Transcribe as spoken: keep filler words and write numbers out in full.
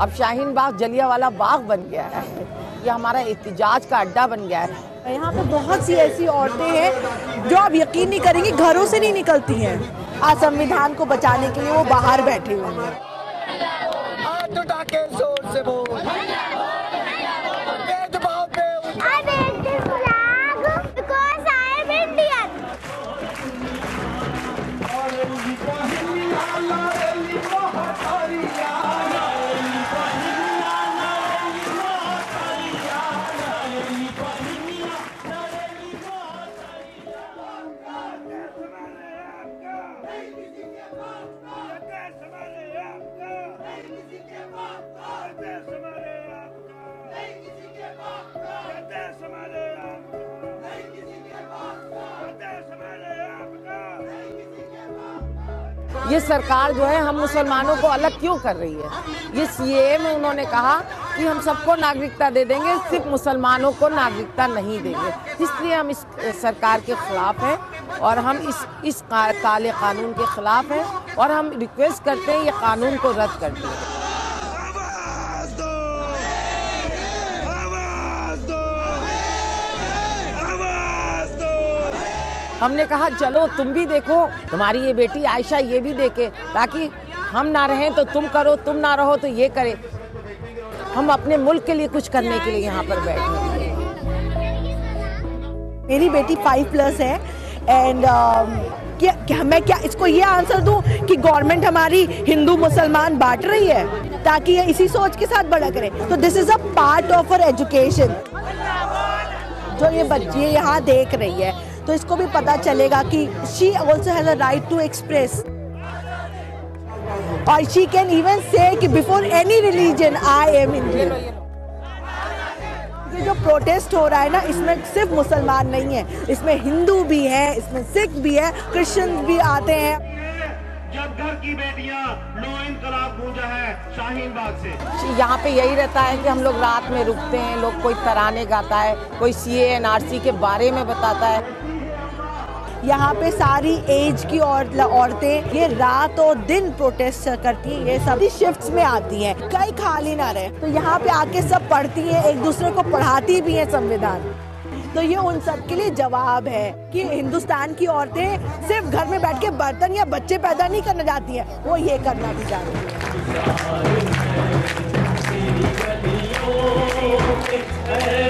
اب شاہین باغ جلیانوالہ باغ بن گیا ہے، یہ ہمارا احتجاج کا اڈا بن گیا ہے۔ یہاں پہ بہت سی ایسی عورتیں ہیں جو آپ یقین نہیں کریں گی گھروں سے نہیں نکلتی ہیں، آج سنویدھان کو بچانے کے لیے وہ باہر بیٹھے ہوئے ہیں۔ یہ سرکار جو ہے ہم مسلمانوں کو الگ کیوں کر رہی ہے؟ یہ سی اے میں انہوں نے کہا کہ ہم سب کو ناگرکتا دے دیں گے، صرف مسلمانوں کو ناگرکتا نہیں دیں گے، اس لیے ہم اس سرکار کے خلاف ہیں اور ہم اس اس کالے قانون کے خلاف ہیں اور ہم ریکویسٹ کرتے ہیں یہ قانون کو رد کر دیں۔ ہم نے کہا چلو تم بھی دیکھو، تمہاری یہ بیٹی عائشہ یہ بھی دیکھے، تاکہ ہم نہ رہیں تو تم کرو، تم نہ رہو تو یہ کرے۔ ہم اپنے ملک کے لیے کچھ کرنے کے لیے یہاں پر بیٹھے ہیں۔ میری بیٹی فائیو پلس ہے اینڈ میں کیا اس کو یہ آنسر دوں کہ گورنمنٹ ہماری ہندو مسلمان بانٹ رہی ہے تاکہ یہ اسی سوچ کے ساتھ بڑا کرے؟ تو this is a part of our education جو یہ بچی یہاں دیکھ رہی ہے، تو اس کو بھی پتا چلے گا کہ she also has a right to express اور she can even say کہ before any religion I am Indian۔ یہ جو پروٹیسٹ ہو رہا ہے نا، اس میں صرف مسلمان نہیں ہے، اس میں ہندو بھی ہے، اس میں سکھ بھی ہے، کرسچن بھی آتے ہیں۔ جب گھر کی بیٹیاں نو انقلاب گونجا ہے شاہین باغ سے۔ یہاں پہ یہی رہتا ہے کہ ہم لوگ رات میں رکتے ہیں، لوگ کوئی ترانے گاتا ہے، کوئی سی اے این آر سی کے بارے میں بتاتا ہے۔ یہاں پہ ساری ایج کی عورتیں یہ رات اور دن پروٹیسٹ کرتی ہیں، یہ سب شفٹس میں آتی ہیں، کئی خالی نہ رہے، تو یہاں پہ آ کے سب پڑھتی ہیں، ایک دوسرے کو پڑھاتی بھی ہیں سنویدھان۔ تو یہ ان سب کے لیے جواب ہے کہ ہندوستان کی عورتیں صرف گھر میں بیٹھ کے برتن یا بچے پیدا نہیں کرنا چاہتی ہیں، وہ یہ کرنا بھی چاہتی ہیں۔